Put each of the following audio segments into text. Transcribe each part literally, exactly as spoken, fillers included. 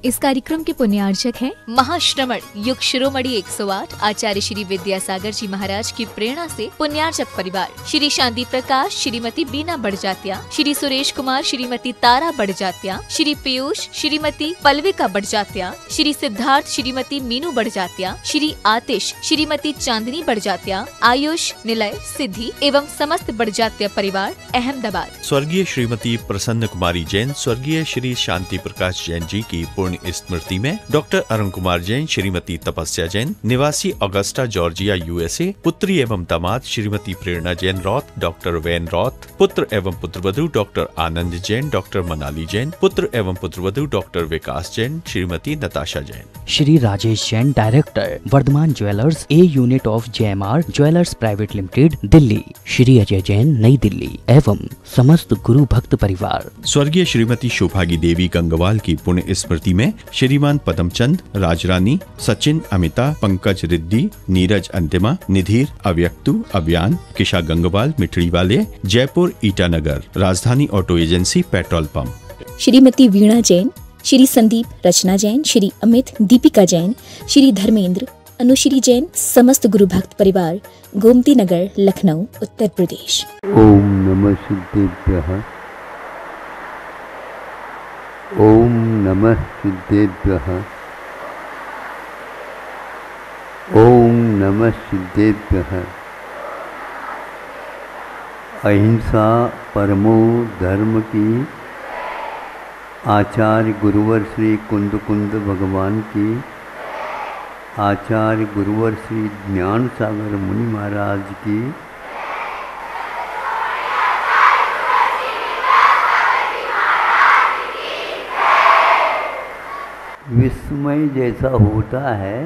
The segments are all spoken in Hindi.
इस कार्यक्रम के पुण्यार्चक हैं महाश्रमण युग शिरोमणि एक सौ आठ आचार्य श्री विद्यासागर जी महाराज की प्रेरणा से पुण्यार्चक परिवार श्री शांति प्रकाश, श्रीमती बीना बड़जात्या, श्री सुरेश कुमार, श्रीमती तारा बड़जात्या, श्री पीयूष, श्रीमती पल्विका बड़जात्या, श्री सिद्धार्थ, श्रीमती मीनू बड़जात्या, श्री आतिश, श्रीमती चांदनी बड़जात्या, आयुष, निलय, सिद्धि एवं समस्त बड़जात्या परिवार अहमदाबाद। स्वर्गीय श्रीमती प्रसन्न कुमारी जैन, स्वर्गीय श्री शांति प्रकाश जैन जी की पुण्य स्मृति में डॉक्टर अरुण कुमार जैन, श्रीमती तपस्या जैन, निवासी अगस्टा जॉर्जिया यूएसए, पुत्री एवं दामाद Shrimati Prerna Jain Roth, doctor Van Roth, पुत्र एवं पुत्रवधू डॉक्टर आनंद जैन, डॉक्टर मनाली जैन, पुत्र एवं पुत्रवधू doctor Vikas Jain, Shrimati Natasha Jain. Shri Rajesh Jain, director Varthaman jewellers a unit of JMR jewellers private limited Delhi. Shri Ajay Jain, नई दिल्ली एवं समस्त गुरु भक्त परिवार। स्वर्गीय श्रीमती शोभागी देवी गंगवाल की पुण्य स्मृति में श्रीमान पदमचंद, राजरानी, सचिन, अमिता, पंकज रिद्दी, नीरज अंतिमा, निधीर, अव्यक्तु, अभियान, किशा गंगवाल, मिठड़ी वाले, Jaipur Itanagar, Rajdhani auto agency, petrol pump. Shrimati Veena Jain, Shri Sandeep, Rachna Jain, Shri Amit, Deepika Jain, Shri Dharmendra, Anushree Jain, समस्त गुरु भक्त परिवार, गोमती नगर, लखनऊ, उत्तर प्रदेश। ओम नमः सिद्धेभ्यः। ओम नमः सिद्धेभ्यः। ओम नमः सिद्धेभ्यः। अहिंसा परमो धर्म की आचार्य गुरुवर श्री कुंद कुंद भगवान की, आचार्य गुरुवर श्री ज्ञान सागर मुनि महाराज की, विस्मय जैसा होता है।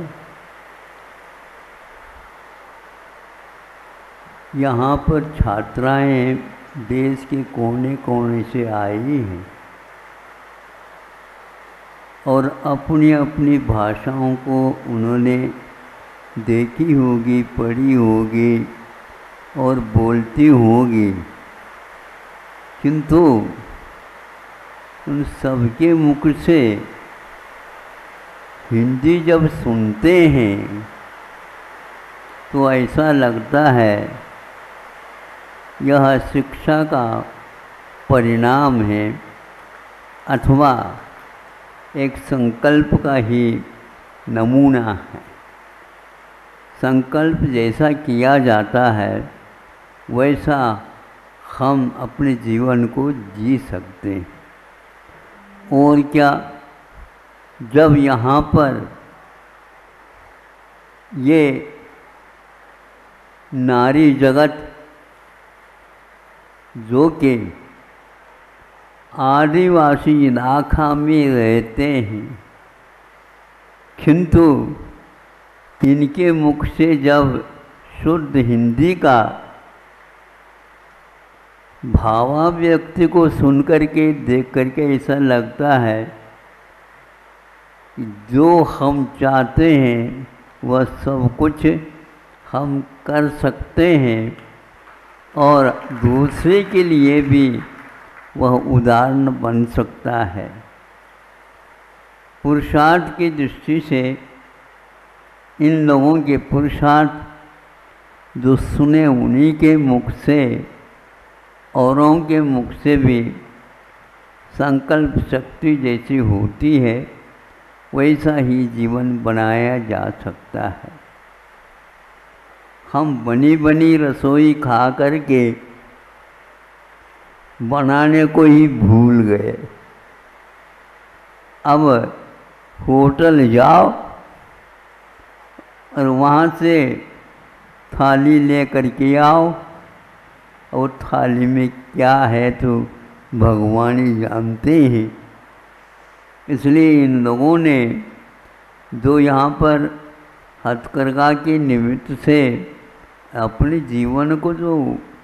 यहाँ पर छात्राएं देश के कोने कोने से आई हैं और अपनी अपनी भाषाओं को उन्होंने देखी होगी, पढ़ी होगी और बोलती होगी, किंतु उन सबके मुख से हिंदी जब सुनते हैं तो ऐसा लगता है यह शिक्षा का परिणाम है अथवा एक संकल्प का ही नमूना है। संकल्प जैसा किया जाता है वैसा हम अपने जीवन को जी सकते हैं। और क्या, जब यहाँ पर ये नारी जगत जो कि आदिवासी इलाका में रहते हैं, किंतु इनके मुख से जब शुद्ध हिंदी का भावाव्यक्ति को सुन करके देख करके ऐसा लगता है कि जो हम चाहते हैं वह सब कुछ हम कर सकते हैं और दूसरे के लिए भी वह उदाहरण बन सकता है। पुरुषार्थ की दृष्टि से इन लोगों के पुरुषार्थ जो सुने उन्हीं के मुख से, औरों के मुख से भी संकल्प शक्ति जैसी होती है वैसा ही जीवन बनाया जा सकता है। हम बनी बनी रसोई खा करके बनाने को ही भूल गए। अब होटल जाओ और वहाँ से थाली ले कर के आओ और थाली में क्या है तो भगवान ही जानते हैं। इसलिए इन लोगों ने जो यहाँ पर हथकरघा के निमित्त से अपने जीवन को जो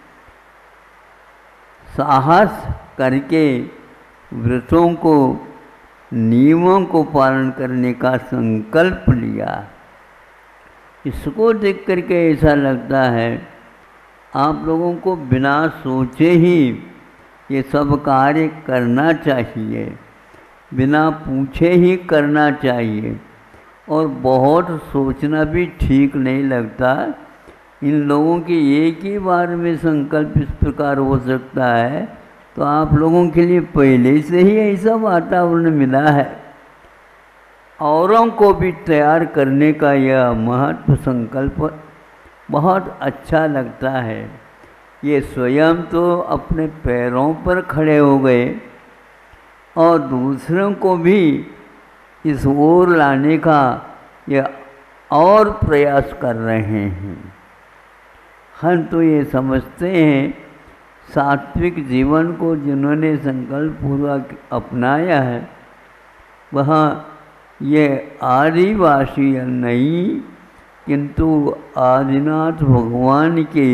साहस करके व्रतों को, नियमों को पालन करने का संकल्प लिया, इसको देख करके ऐसा लगता है आप लोगों को बिना सोचे ही ये सब कार्य करना चाहिए। बिना पूछे ही करना चाहिए, और बहुत सोचना भी ठीक नहीं लगता। इन लोगों के एक ही बार में संकल्प इस प्रकार हो सकता है, तो आप लोगों के लिए पहले से ही ऐसा वातावरण मिला है। औरों को भी तैयार करने का यह महत्व संकल्प बहुत अच्छा लगता है। ये स्वयं तो अपने पैरों पर खड़े हो गए और दूसरों को भी इस ओर लाने का यह और प्रयास कर रहे हैं। हम तो ये समझते हैं सात्विक जीवन को जिन्होंने संकल्प पूर्वक अपनाया है वह ये आदिवासी नहीं, किंतु आदिनाथ भगवान के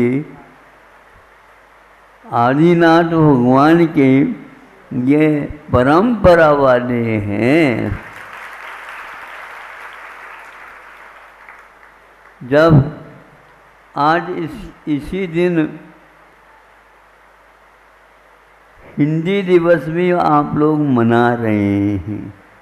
आदिनाथ भगवान के ये परंपरा वाले हैं। जब आज इस इसी दिन हिंदी दिवस भी आप लोग मना रहे हैं,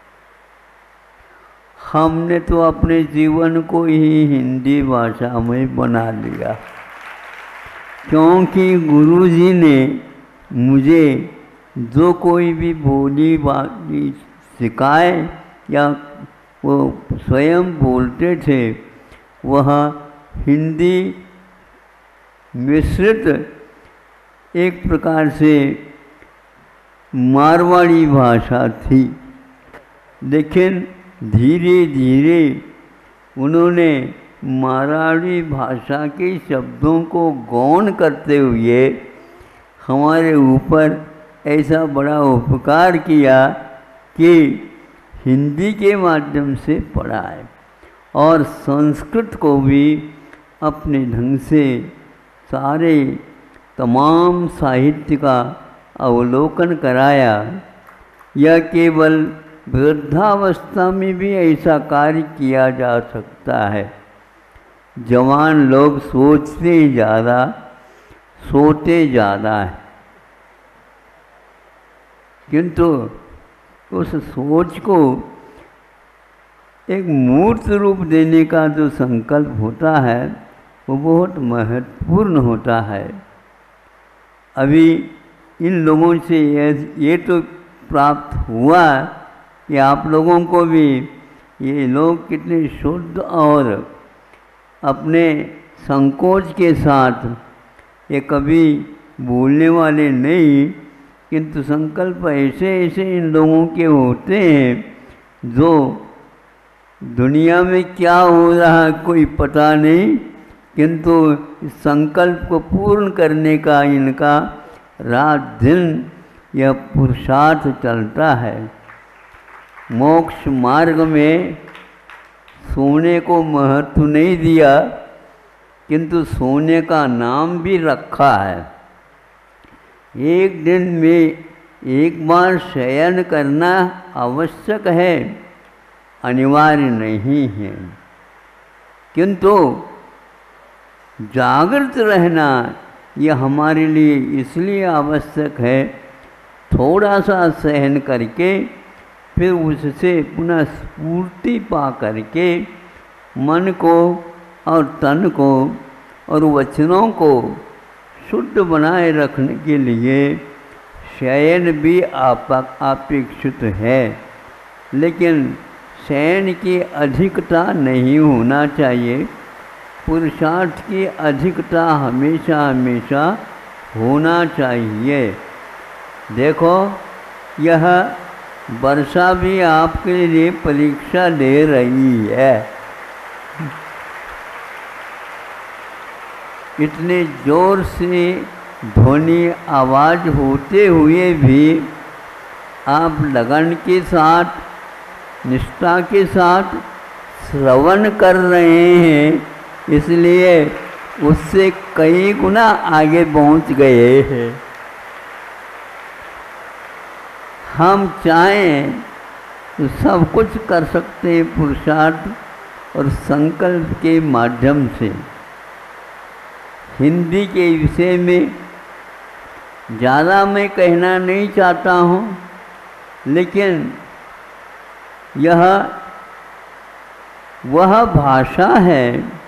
हमने तो अपने जीवन को ही हिंदी भाषा में बना लिया, क्योंकि गुरुजी ने मुझे जो कोई भी बोली बाली सिखाए या वो स्वयं बोलते थे वह हिंदी मिश्रित एक प्रकार से मारवाड़ी भाषा थी, लेकिन धीरे धीरे उन्होंने मारवाड़ी भाषा के शब्दों को गौण करते हुए हमारे ऊपर ऐसा बड़ा उपकार किया कि हिंदी के माध्यम से पढ़ाए और संस्कृत को भी अपने ढंग से सारे तमाम साहित्य का अवलोकन कराया। यह केवल वृद्धावस्था में भी ऐसा कार्य किया जा सकता है। जवान लोग सोचते ज़्यादा, सोते ज़्यादा है, किंतु उस सोच को एक मूर्त रूप देने का जो संकल्प होता है वो बहुत महत्वपूर्ण होता है। अभी इन लोगों से ये, ये तो प्राप्त हुआ कि आप लोगों को भी ये लोग कितने शुद्ध और अपने संकोच के साथ ये कभी भूलने वाले नहीं, किंतु संकल्प ऐसे ऐसे इन लोगों के होते हैं जो दुनिया में क्या हो रहा है कोई पता नहीं, किंतु इस संकल्प को पूर्ण करने का इनका रात दिन यह पुरुषार्थ चलता है। मोक्ष मार्ग में सोने को महत्व नहीं दिया, किंतु सोने का नाम भी रखा है। एक दिन में एक बार शयन करना आवश्यक है, अनिवार्य नहीं है, किंतु जागृत रहना यह हमारे लिए इसलिए आवश्यक है, थोड़ा सा सहन करके फिर उससे पुनः स्फूर्ति पा करके मन को और तन को और वचनों को शुद्ध बनाए रखने के लिए शयन भी अपेक्षित है, लेकिन शयन की अधिकता नहीं होना चाहिए। पुरुषार्थ की अधिकता हमेशा हमेशा होना चाहिए। देखो, यह वर्षा भी आपके लिए परीक्षा ले रही है। इतने जोर से ध्वनि आवाज़ होते हुए भी आप लगन के साथ, निष्ठा के साथ श्रवण कर रहे हैं, इसलिए उससे कई गुना आगे पहुंच गए हैं। हम चाहें तो सब कुछ कर सकते हैं पुरुषार्थ और संकल्प के माध्यम से। हिंदी के विषय में ज़्यादा मैं कहना नहीं चाहता हूँ, लेकिन यह वह भाषा है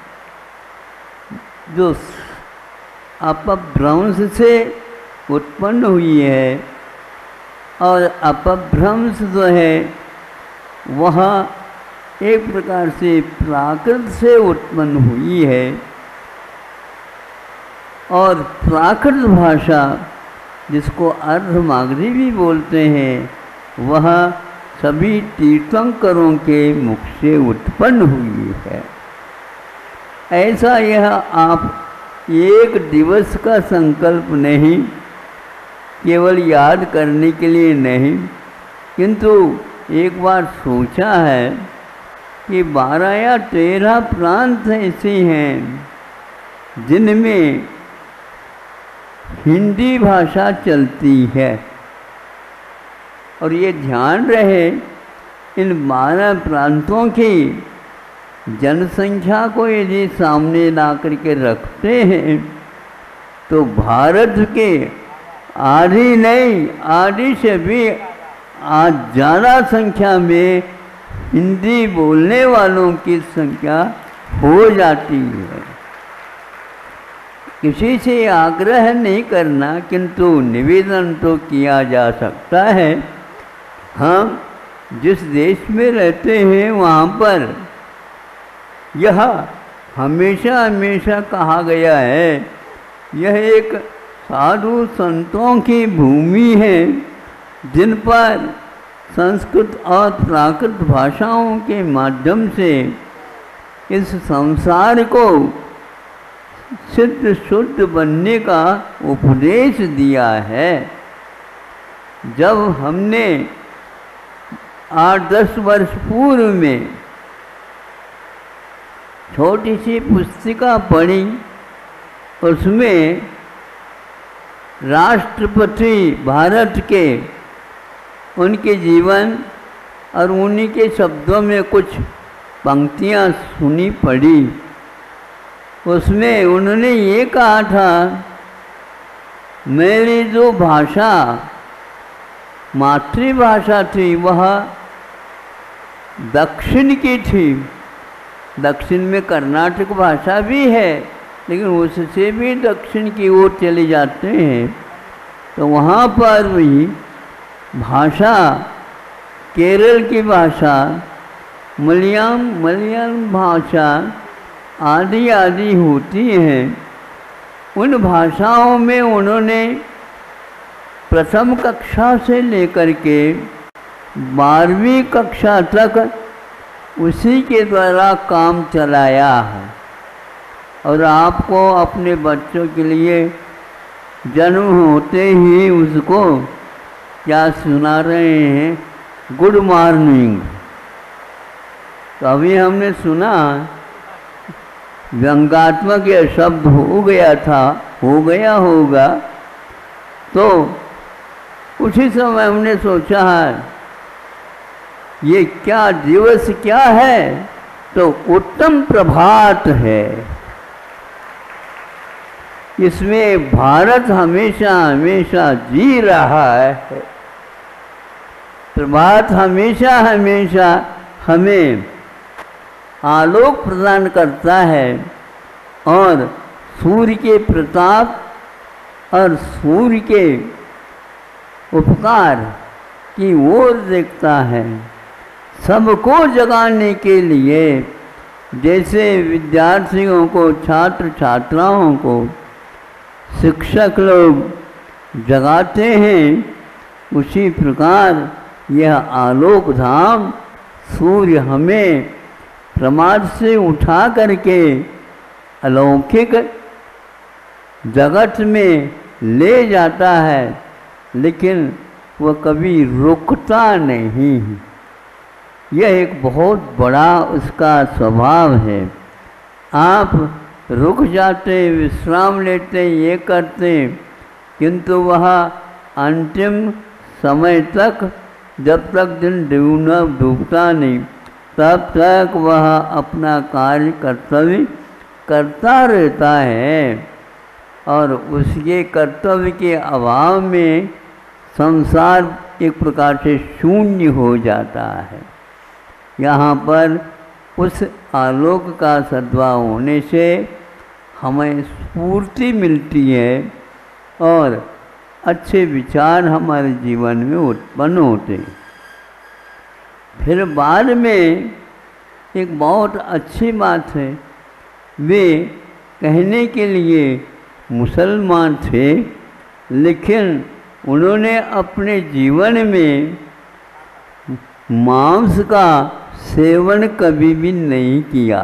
जो अपभ्रंश से उत्पन्न हुई है, और अपभ्रंश जो है वह एक प्रकार से प्राकृत से उत्पन्न हुई है। और प्राकृत भाषा, जिसको अर्धमागधी भी बोलते हैं, वह सभी तीर्थंकरों के मुख से उत्पन्न हुई है। ऐसा यह आप एक दिवस का संकल्प नहीं, केवल याद करने के लिए नहीं, किंतु एक बार सोचा है कि बारह या तेरह प्रांत ऐसे हैं जिनमें हिंदी भाषा चलती है, और ये ध्यान रहे इन बारह प्रांतों की जनसंख्या को यदि सामने ला करके रखते हैं तो भारत के आधी नहीं, आधी से भी आज ज़्यादा संख्या में हिंदी बोलने वालों की संख्या हो जाती है। किसी से आग्रह नहीं करना, किंतु निवेदन तो किया जा सकता है। हम जिस देश में रहते हैं वहाँ पर यह हमेशा हमेशा कहा गया है, यह एक साधु संतों की भूमि है जिन पर संस्कृत और प्राकृत भाषाओं के माध्यम से इस संसार को सिद्ध शुद्ध बनने का उपदेश दिया है। जब हमने आठ दस वर्ष पूर्व में छोटी सी पुस्तिका पढ़ी, उसमें राष्ट्रपति भारत के उनके जीवन और उन्हीं के शब्दों में कुछ पंक्तियाँ सुनी पढ़ी। उसमें उन्होंने ये कहा था, मेरी जो भाषा मातृभाषा थी वह दक्षिण की थी। दक्षिण में कर्नाटक भाषा भी है, लेकिन उससे भी दक्षिण की ओर चले जाते हैं तो वहाँ पर भी भाषा, केरल की भाषा, मलयालम मलयालम भाषा आदि आदि होती हैं। उन भाषाओं में उन्होंने प्रथम कक्षा से लेकर के बारहवीं कक्षा तक उसी के द्वारा काम चलाया है। और आपको अपने बच्चों के लिए जन्म होते ही उसको क्या सुना रहे हैं, गुड मॉर्निंग। तो अभी हमने सुना व्यंग्यात्मक यह शब्द हो गया था, हो गया होगा, तो उसी समय हमने सोचा है ये क्या दिवस क्या है, तो उत्तम प्रभात है। इसमें भारत हमेशा हमेशा जी रहा है। प्रभात हमेशा हमेशा हमें आलोक प्रदान करता है और सूर्य के प्रताप और सूर्य के उपकार की ओर देखता है। सबको जगाने के लिए, जैसे विद्यार्थियों को, छात्र छात्राओं को शिक्षक लोग जगाते हैं, उसी प्रकार यह आलोक धाम सूर्य हमें प्रमाद से उठा करके अलौकिक जगत में ले जाता है, लेकिन वह कभी रुकता नहीं। यह एक बहुत बड़ा उसका स्वभाव है। आप रुक जाते, विश्राम लेते, ये करते, किंतु वह अंतिम समय तक, जब तक दिन डूबना डूबता नहीं, तब तक वह अपना कार्य कर्तव्य करता रहता है। और उसके कर्तव्य के अभाव में संसार एक प्रकार से शून्य हो जाता है। यहाँ पर उस आलोक का सद्भाव होने से हमें स्फूर्ति मिलती है और अच्छे विचार हमारे जीवन में उत्पन्न होते हैं। फिर बाद में एक बहुत अच्छी बात है, वे कहने के लिए मुसलमान थे, लेकिन उन्होंने अपने जीवन में मांस का सेवन कभी भी नहीं किया।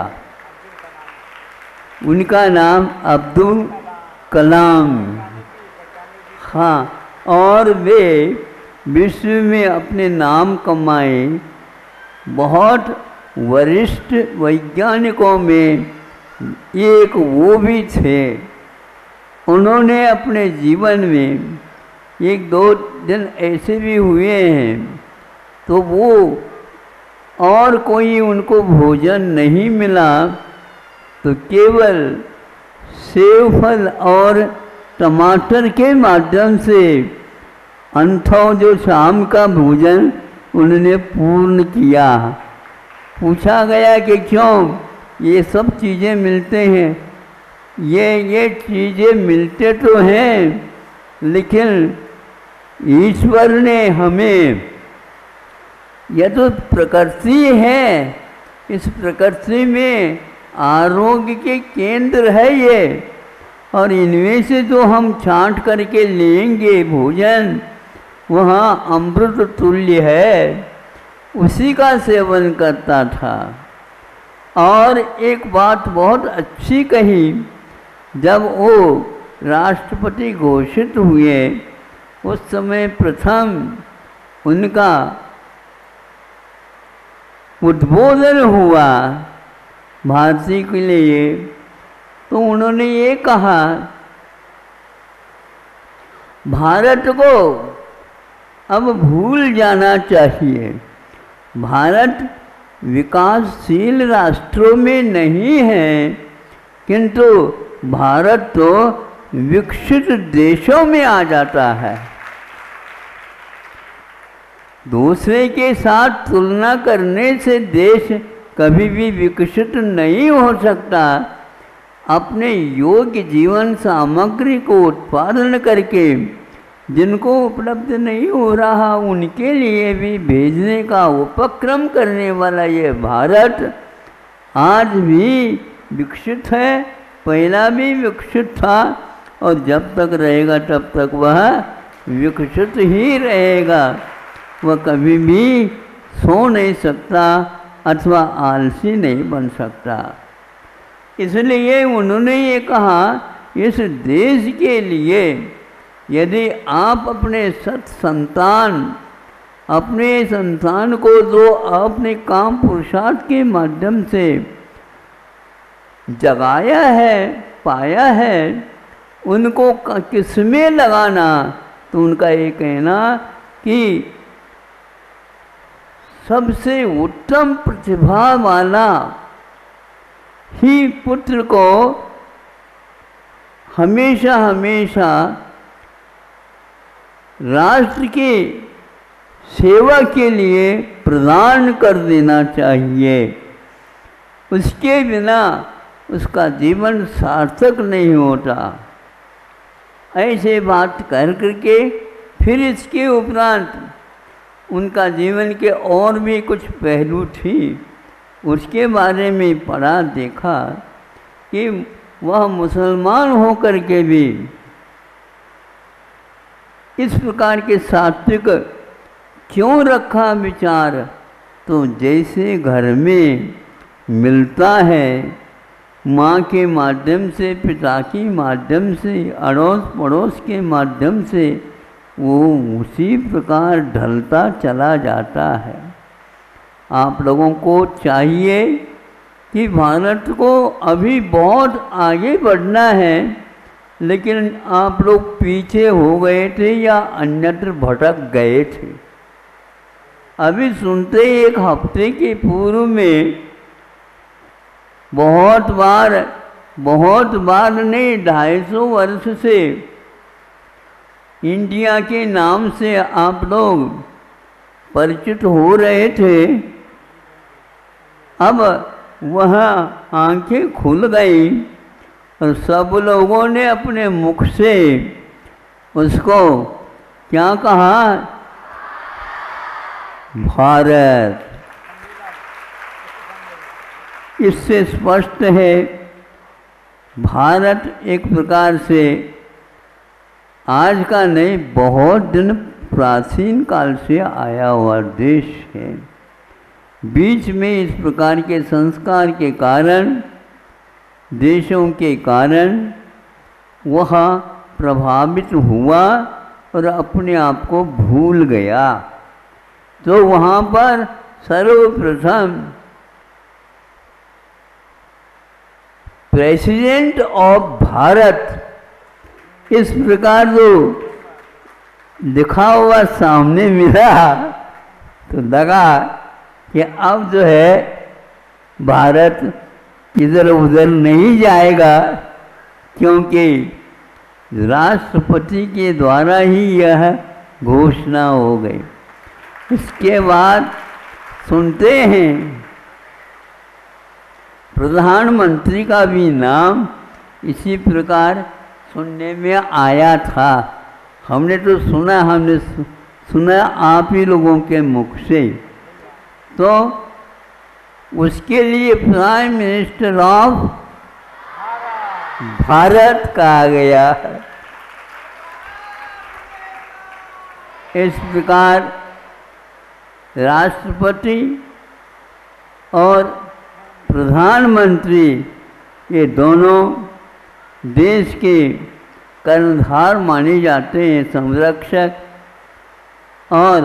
उनका नाम अब्दुल कलाम। हाँ, और वे विश्व में अपने नाम कमाए बहुत वरिष्ठ वैज्ञानिकों में एक वो भी थे। उन्होंने अपने जीवन में एक दो दिन ऐसे भी हुए हैं तो वो और कोई उनको भोजन नहीं मिला तो केवल सेब फल और टमाटर के माध्यम से अंथों जो शाम का भोजन उन्होंने पूर्ण किया। पूछा गया कि क्यों ये सब चीज़ें मिलते हैं, ये ये चीज़ें मिलते तो हैं, लेकिन ईश्वर ने हमें, यह तो प्रकृति है, इस प्रकृति में आरोग्य के केंद्र है ये, और इनमें से जो हम छांट करके लेंगे भोजन, वहाँ अमृत तुल्य है, उसी का सेवन करता था। और एक बात बहुत अच्छी कही, जब वो राष्ट्रपति घोषित हुए उस समय प्रथम उनका उद्बोधन हुआ भारतीय के लिए, तो उन्होंने ये कहा, भारत को अब भूल जाना चाहिए। भारत विकासशील राष्ट्रों में नहीं है, किंतु भारत तो विकसित देशों में आ जाता है। दूसरे के साथ तुलना करने से देश कभी भी विकसित नहीं हो सकता। अपने योग्य जीवन सामग्री को उत्पादन करके जिनको उपलब्ध नहीं हो रहा उनके लिए भी भेजने का उपक्रम करने वाला ये भारत आज भी विकसित है, पहला भी विकसित था और जब तक रहेगा तब तक वह विकसित ही रहेगा। वह कभी भी सो नहीं सकता अथवा आलसी नहीं बन सकता। इसलिए उन्होंने ये कहा, इस देश के लिए यदि आप अपने सत संतान अपने संतान को जो अपने काम पुरुषार्थ के माध्यम से जगाया है, पाया है, उनको किसमें लगाना, तो उनका ये कहना कि सबसे उत्तम प्रतिभा वाला ही पुत्र को हमेशा हमेशा राष्ट्र की सेवा के लिए प्रदान कर देना चाहिए। उसके बिना उसका जीवन सार्थक नहीं होता। ऐसे बात कर करके फिर इसके उपरांत उनका जीवन के और भी कुछ पहलू थी, उसके बारे में पढ़ा देखा कि वह मुसलमान होकर के भी इस प्रकार के सात्विक क्यों रखा विचार। तो जैसे घर में मिलता है माँ के माध्यम से, पिता के माध्यम से, अड़ोस पड़ोस के माध्यम से, वो उसी प्रकार ढलता चला जाता है। आप लोगों को चाहिए कि भारत को अभी बहुत आगे बढ़ना है, लेकिन आप लोग पीछे हो गए थे या अन्यत्र भटक गए थे। अभी सुनते एक हफ्ते के पूर्व में बहुत बार बहुत बार नहीं ढाई सौ वर्ष से इंडिया के नाम से आप लोग परिचित हो रहे थे, अब वह आंखें खुल गई और सब लोगों ने अपने मुख से उसको क्या कहा? भारत। इससे स्पष्ट है भारत एक प्रकार से आज का नहीं, बहुत दिन प्राचीन काल से आया हुआ देश है। बीच में इस प्रकार के संस्कार के कारण, देशों के कारण वह प्रभावित हुआ और अपने आप को भूल गया। तो वहाँ पर सर्वप्रथम प्रेसिडेंट ऑफ भारत इस प्रकार जो लिखा हुआ सामने मिला तो लगा कि अब जो है भारत इधर उधर नहीं जाएगा, क्योंकि राष्ट्रपति के द्वारा ही यह घोषणा हो गई। इसके बाद सुनते हैं प्रधानमंत्री का भी नाम इसी प्रकार सुनने में आया था। हमने तो सुना, हमने सुना आप ही लोगों के मुख से। तो उसके लिए प्राइम मिनिस्टर ऑफ भारत कहा गया। इस प्रकार राष्ट्रपति और प्रधानमंत्री ये दोनों देश के कर्णधार माने जाते हैं, संरक्षक, और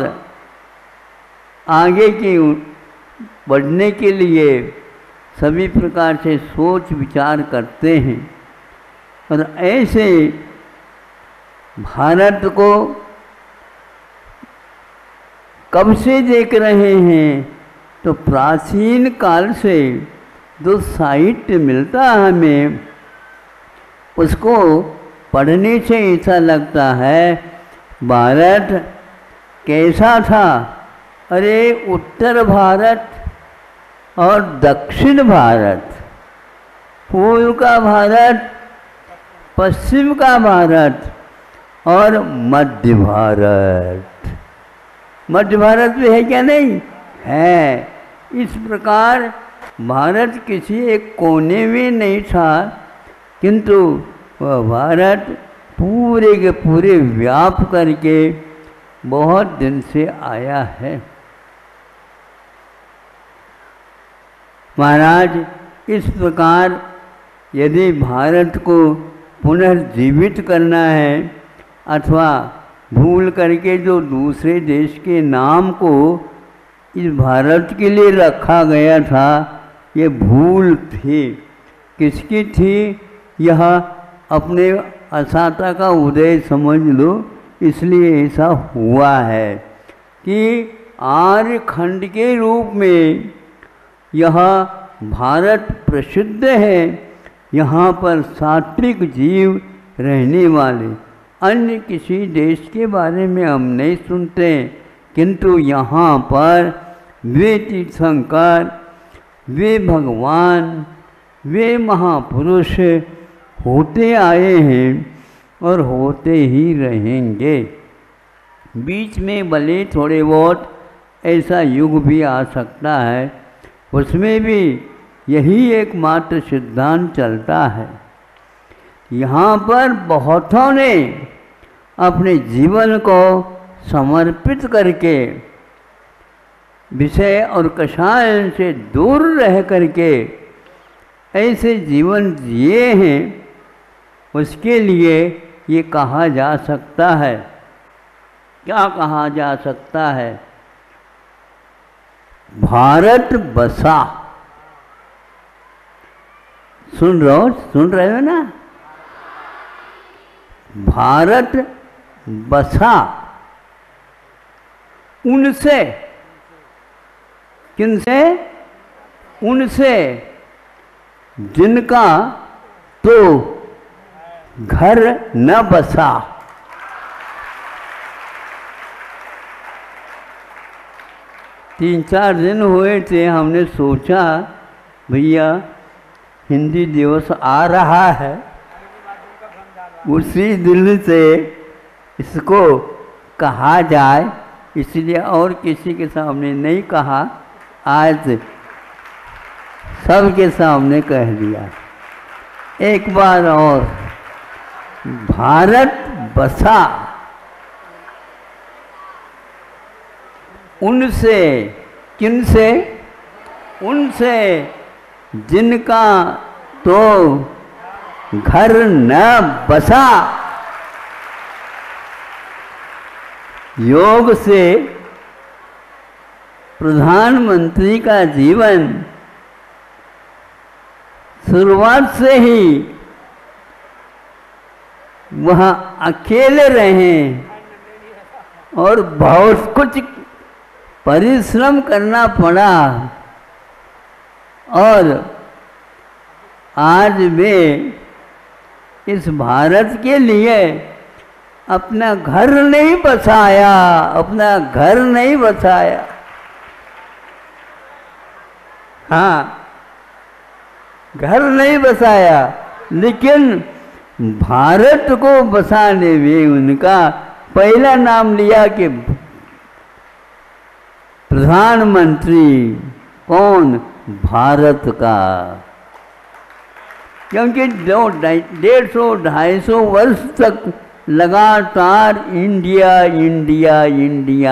आगे की बढ़ने के लिए सभी प्रकार से सोच विचार करते हैं। और ऐसे भारत को कब से देख रहे हैं? तो प्राचीन काल से जो साहित्य मिलता है हमें, उसको पढ़ने से ऐसा लगता है भारत कैसा था। अरे उत्तर भारत और दक्षिण भारत, पूर्व का भारत, पश्चिम का भारत और मध्य भारत। मध्य भारत में है क्या? नहीं है। इस प्रकार भारत किसी एक कोने में नहीं था, किंतु वह भारत पूरे के पूरे व्याप करके बहुत दिन से आया है। महाराज, इस प्रकार यदि भारत को पुनर्जीवित करना है अथवा भूल करके जो दूसरे देश के नाम को इस भारत के लिए रखा गया था, ये भूल थी। किसकी थी? यह अपने असाता का उदय समझ लो, इसलिए ऐसा हुआ है कि आर्य खंड के रूप में यह भारत प्रसिद्ध है। यहाँ पर सात्विक जीव रहने वाले, अन्य किसी देश के बारे में हम नहीं सुनते, किंतु यहाँ पर वे तीर्थंकर, वे भगवान, वे महापुरुष होते आए हैं और होते ही रहेंगे। बीच में भले थोड़े बहुत ऐसा युग भी आ सकता है, उसमें भी यही एकमात्र सिद्धांत चलता है। यहाँ पर बहुतों ने अपने जीवन को समर्पित करके विषय और कषाय से दूर रह करके ऐसे जीवन जिए हैं, उसके लिए ये कहा जा सकता है। क्या कहा जा सकता है? भारत बसा। सुन रहे हो सुन रहे हो ना? भारत बसा उनसे, किनसे? उनसे जिनका तो घर न बसा। तीन चार दिन हुए थे, हमने सोचा भैया हिंदी दिवस आ रहा है, उसी दिल से इसको कहा जाए, इसलिए और किसी के सामने नहीं कहा, आज सबके सामने कह दिया। एक बार और, भारत बसा उनसे, किनसे? उनसे जिनका तो घर न बसा। योग से प्रधानमंत्री का जीवन शुरुआत से ही वह अकेले रहे और बहुत कुछ परिश्रम करना पड़ा, और आज वे इस भारत के लिए अपना घर नहीं बसाया, अपना घर नहीं बसाया। हाँ, घर नहीं बसाया, लेकिन भारत को बसाने में उनका पहला नाम लिया कि प्रधानमंत्री। कौन? भारत का। क्योंकि जो डेढ़ सौ ढाई सौ वर्ष तक लगातार इंडिया इंडिया इंडिया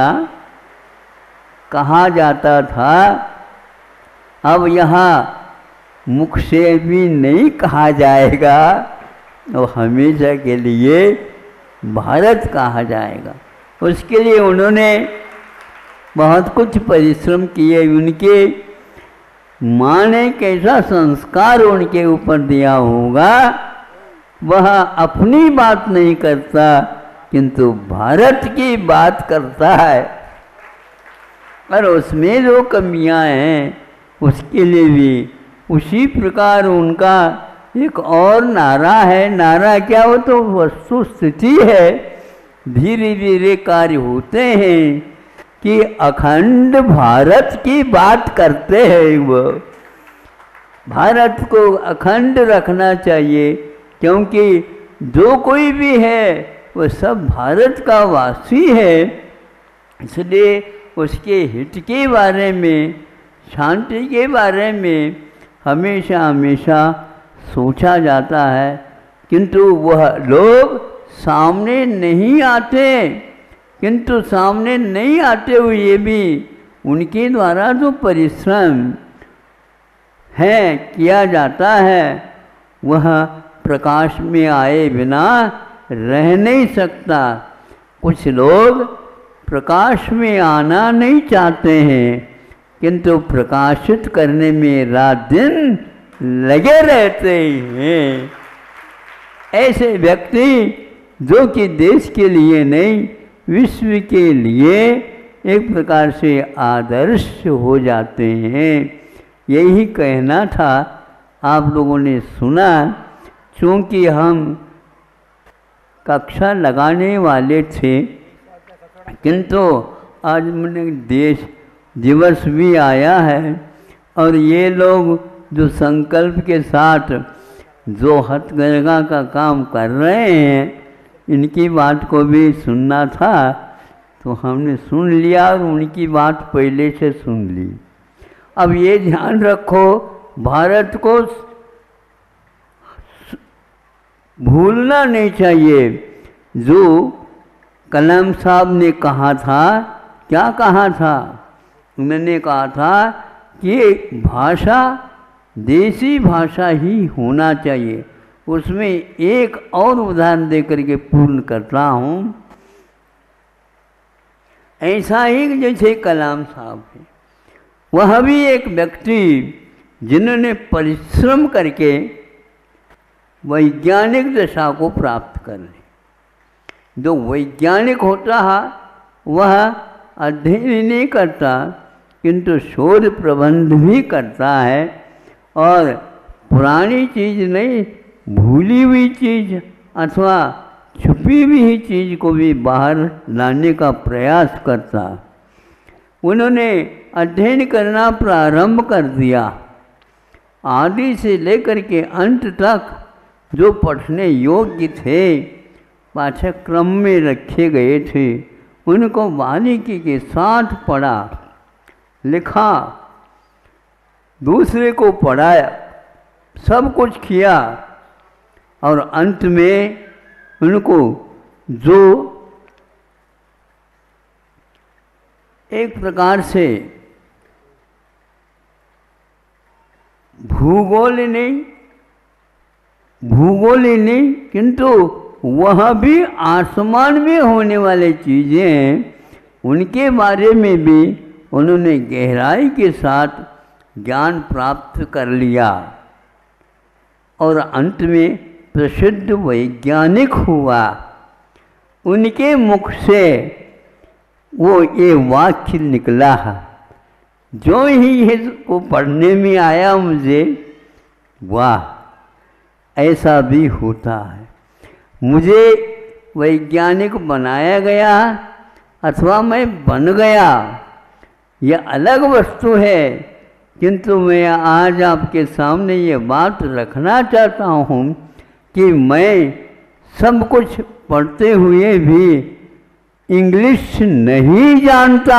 कहा जाता था, अब यहाँ मुख से भी नहीं कहा जाएगा, और हमेशा के लिए भारत कहा जाएगा। उसके लिए उन्होंने बहुत कुछ परिश्रम किए। उनके माँ ने कैसा संस्कार उनके ऊपर दिया होगा, वह अपनी बात नहीं करता, किंतु भारत की बात करता है, और उसमें जो कमियां हैं उसके लिए भी उसी प्रकार उनका एक और नारा है। नारा क्या? वो तो वस्तु स्थिति है, धीरे धीरे कार्य होते हैं कि अखंड भारत की बात करते हैं। वो भारत को अखंड रखना चाहिए, क्योंकि जो कोई भी है वो सब भारत का वासी है, इसलिए उसके हित के बारे में, शांति के बारे में हमेशा हमेशा सोचा जाता है। किंतु वह लोग सामने नहीं आते, किंतु सामने नहीं आते हुए भी उनके द्वारा जो परिश्रम है किया जाता है, वह प्रकाश में आए बिना रह नहीं सकता। कुछ लोग प्रकाश में आना नहीं चाहते हैं, किंतु प्रकाशित करने में रात दिन लगे रहते हैं। ऐसे व्यक्ति जो कि देश के लिए नहीं, विश्व के लिए एक प्रकार से आदर्श हो जाते हैं। यही कहना था, आप लोगों ने सुना। चूँकि हम कक्षा लगाने वाले थे, किंतु आज मैंने देश दिवस भी आया है, और ये लोग जो संकल्प के साथ जो हथकरघा का काम कर रहे हैं, इनकी बात को भी सुनना था, तो हमने सुन लिया और उनकी बात पहले से सुन ली। अब ये ध्यान रखो, भारत को भूलना नहीं चाहिए। जो कलाम साहब ने कहा था, क्या कहा था? उन्होंने कहा था कि भाषा देसी भाषा ही होना चाहिए। उसमें एक और उदाहरण दे करके पूर्ण करता हूँ। ऐसा ही जैसे कलाम साहब है, वह भी एक व्यक्ति जिन्होंने परिश्रम करके वैज्ञानिक दशा को प्राप्त कर ली। जो वैज्ञानिक होता है वह अध्ययन नहीं करता, किंतु शोध प्रबंध भी करता है, और पुरानी चीज़ नहीं, भूली हुई चीज़ अथवा छुपी हुई चीज़ को भी बाहर लाने का प्रयास करता। उन्होंने अध्ययन करना प्रारंभ कर दिया। आदि से लेकर के अंत तक जो पढ़ने योग्य थे, पाठ्यक्रम में रखे गए थे, उनको बारीकी के साथ पढ़ा, लिखा, दूसरे को पढ़ाया, सब कुछ किया और अंत में उनको जो एक प्रकार से भूगोल नहीं भूगोल ही नहीं किंतु वह भी आसमान में होने वाली चीज़ें हैं, उनके बारे में भी उन्होंने गहराई के साथ ज्ञान प्राप्त कर लिया और अंत में प्रसिद्ध वैज्ञानिक हुआ। उनके मुख से वो ये वाक्य निकला है, जो ही इसको पढ़ने में आया मुझे, वाह ऐसा भी होता है। मुझे वैज्ञानिक बनाया गया अथवा मैं बन गया, यह अलग वस्तु है, किंतु मैं आज आपके सामने ये बात रखना चाहता हूँ कि मैं सब कुछ पढ़ते हुए भी इंग्लिश नहीं जानता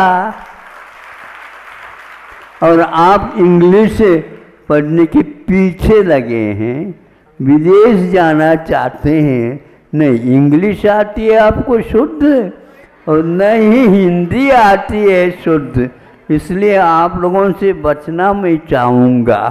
और आप इंग्लिश पढ़ने के पीछे लगे हैं, विदेश जाना चाहते हैं। नहीं इंग्लिश आती है आपको शुद्ध और न ही हिंदी आती है शुद्ध, इसलिए आप लोगों से बचना मैं चाहूँगा।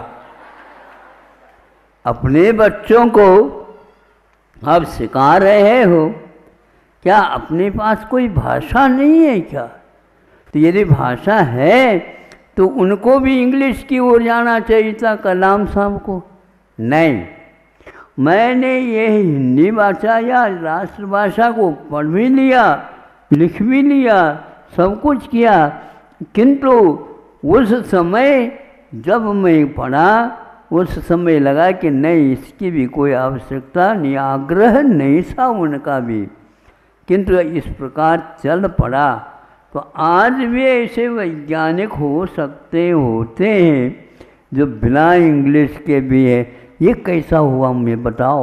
अपने बच्चों को आप सिखा रहे हो, क्या अपने पास कोई भाषा नहीं है क्या? तो यदि भाषा है तो उनको भी इंग्लिश की ओर जाना चाहिए था कलाम साहब को। नहीं, मैंने ये हिंदी भाषा या राष्ट्रभाषा को पढ़ भी लिया, लिख भी लिया, सब कुछ किया, किंतु उस समय जब मैं पढ़ा उस समय लगा कि नहीं, इसकी भी कोई आवश्यकता नहीं, आग्रह नहीं था उनका भी, किंतु इस प्रकार चल पड़ा। तो आज भी ऐसे वैज्ञानिक हो सकते होते हैं जो बिना इंग्लिश के भी है। ये कैसा हुआ मैं बताओ?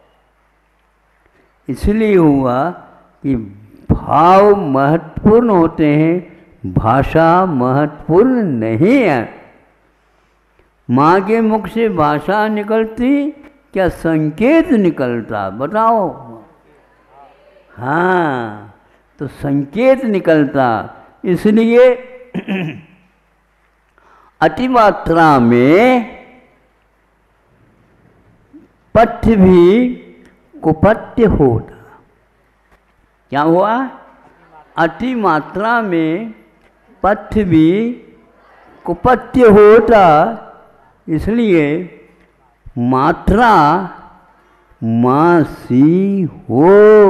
इसलिए हुआ कि भाव महत्वपूर्ण होते हैं, भाषा महत्वपूर्ण नहीं है। माँ के मुख से भाषा निकलती क्या संकेत निकलता बताओ? हाँ, तो संकेत निकलता। इसलिए अतिमात्रा में पथ्य भी कुपथ्य होता। क्या हुआ? अति मात्रा में पथ्य भी कुपथ्य होता। इसलिए मात्रा मासी हो।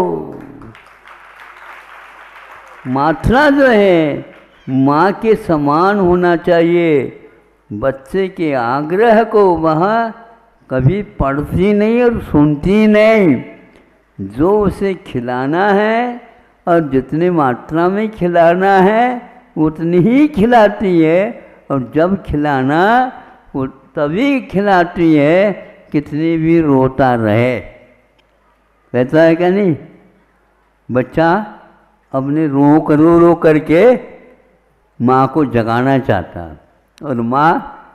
मात्रा जो है माँ के समान होना चाहिए। बच्चे के आग्रह को वह कभी पढ़ती नहीं और सुनती नहीं। जो उसे खिलाना है और जितनी मात्रा में खिलाना है उतनी ही खिलाती है, और जब खिलाना वो तभी खिलाती है कितनी भी रोता रहे। कहता है क्या नहीं? बच्चा अपने रो कर रो रो करके माँ को जगाना चाहता, और माँ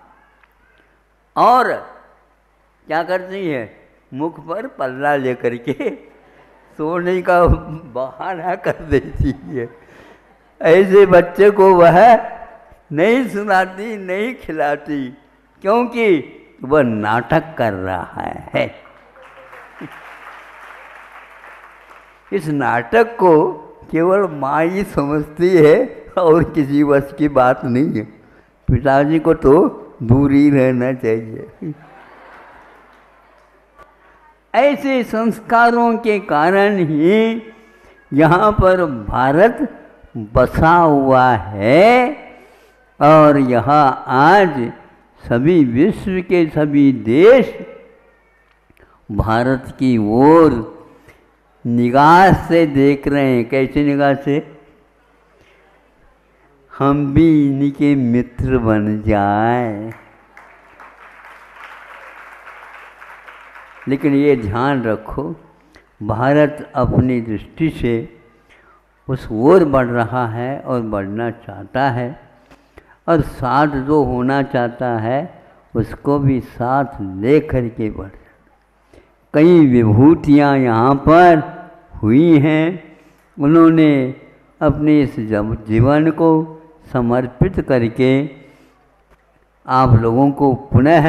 और क्या करती है? मुख पर पल्ला लेकर के सोने का बहाना कर देती है। ऐसे बच्चे को वह नहीं सुनाती, नहीं खिलाती, क्योंकि वह नाटक कर रहा है। इस नाटक को केवल माँ ही समझती है और किसी वश की बात नहीं है। पिताजी को तो दूर ही रहना चाहिए। ऐसे संस्कारों के कारण ही यहाँ पर भारत बसा हुआ है, और यहाँ आज सभी विश्व के सभी देश भारत की ओर निगाह से देख रहे हैं। कैसी निगाह से? हम भी इन्हीं के मित्र बन जाए। लेकिन ये ध्यान रखो, भारत अपनी दृष्टि से उस ओर बढ़ रहा है और बढ़ना चाहता है, और साथ जो होना चाहता है उसको भी साथ ले कर के बढ़। कई विभूतियाँ यहाँ पर हुई हैं, उन्होंने अपने इस जीवन को समर्पित करके आप लोगों को पुनः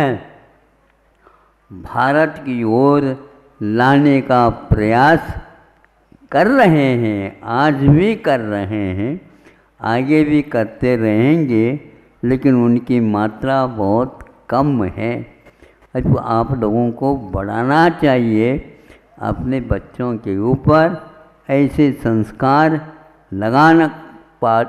भारत की ओर लाने का प्रयास कर रहे हैं, आज भी कर रहे हैं, आगे भी करते रहेंगे, लेकिन उनकी मात्रा बहुत कम है। अब आप लोगों को बढ़ाना चाहिए, अपने बच्चों के ऊपर ऐसे संस्कार लगाना पा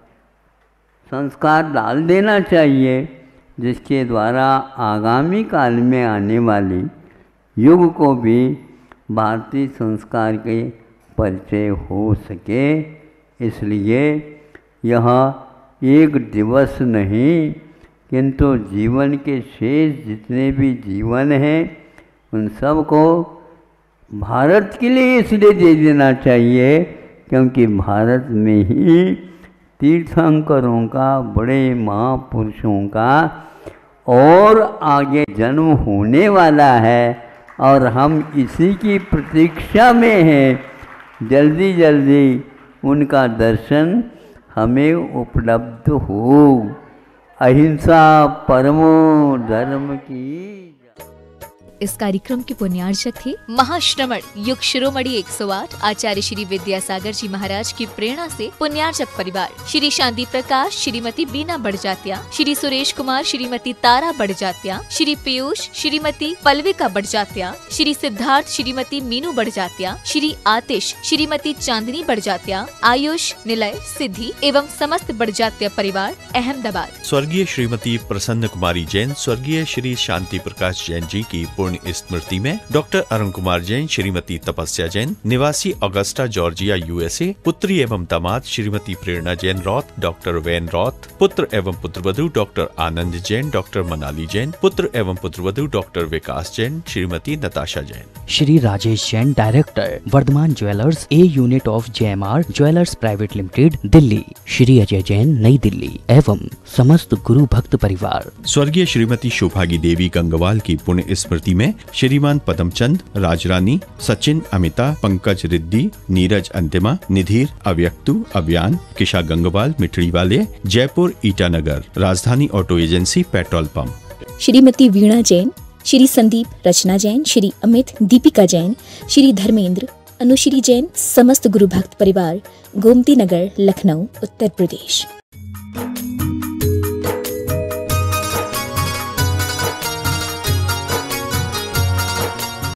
संस्कार डाल देना चाहिए जिसके द्वारा आगामी काल में आने वाली युग को भी भारतीय संस्कार के परिचय हो सके। इसलिए यह एक दिवस नहीं, किंतु जीवन के शेष जितने भी जीवन हैं उन सब को भारत के लिए इसलिए दे देना चाहिए क्योंकि भारत में ही तीर्थंकरों का, बड़े महापुरुषों का और आगे जन्म होने वाला है, और हम इसी की प्रतीक्षा में हैं। जल्दी जल्दी उनका दर्शन हमें उपलब्ध हो। अहिंसा परमो धर्म की। इस कार्यक्रम के पुण्यार्चक थे महाश्रमण युग शिरोमणि एक सौ आठ आचार्य श्री विद्यासागर जी महाराज की प्रेरणा से पुण्यार्चक परिवार श्री शांति प्रकाश, श्रीमती बीना बड़जात्या, श्री सुरेश कुमार, श्रीमती तारा बड़जात्या, श्री पीयूष, श्रीमती पल्विका बड़जात्या, श्री सिद्धार्थ, श्रीमती मीनू बड़जात्या, श्री आतिश, श्रीमती चांदनी बड़जात्या, आयुष, निलय, सिद्धि एवं समस्त बड़जात्या परिवार अहमदाबाद। स्वर्गीय श्रीमती प्रसन्न कुमारी जैन, स्वर्गीय श्री शांति प्रकाश जैन जी की पूर्ण स्मृति में डॉक्टर अरुण कुमार जैन, श्रीमती तपस्या जैन, निवासी अगस्टा जॉर्जिया यूएसए, पुत्री एवं दामाद Shrimati Prerna Jain Roth, doctor Van Roth, पुत्र एवं पुत्रवधू डॉक्टर आनंद जैन, डॉक्टर मनाली जैन, पुत्र एवं पुत्रवधू doctor Vikas Jain, Shrimati Natasha Jain. Shri Rajesh Jain, director, Varthaman jewellers, a unit of JMR jewellers private limited, Delhi. Shri Ajay Jain, नई दिल्ली एवं समस्त गुरु भक्त परिवार। स्वर्गीय श्रीमती शोभागी देवी गंगवाल की पुण्य स्मृति में श्रीमान पदमचंद, राजरानी, सचिन, अमिता, पंकज रिद्दी, नीरज अंतिमा, निधिर, अव्यक्तु, अभियान, किशा गंगवाल, मिठड़ी वाले, Jaipur Itanagar, Rajdhani auto agency, petrol pump. Shrimati Veena Jain, Shri Sandeep Rachna Jain, Shri Amit Deepika Jain, Shri Dharmendra Anushree Jain, समस्त गुरु भक्त परिवार, गोमती नगर, लखनऊ, उत्तर प्रदेश।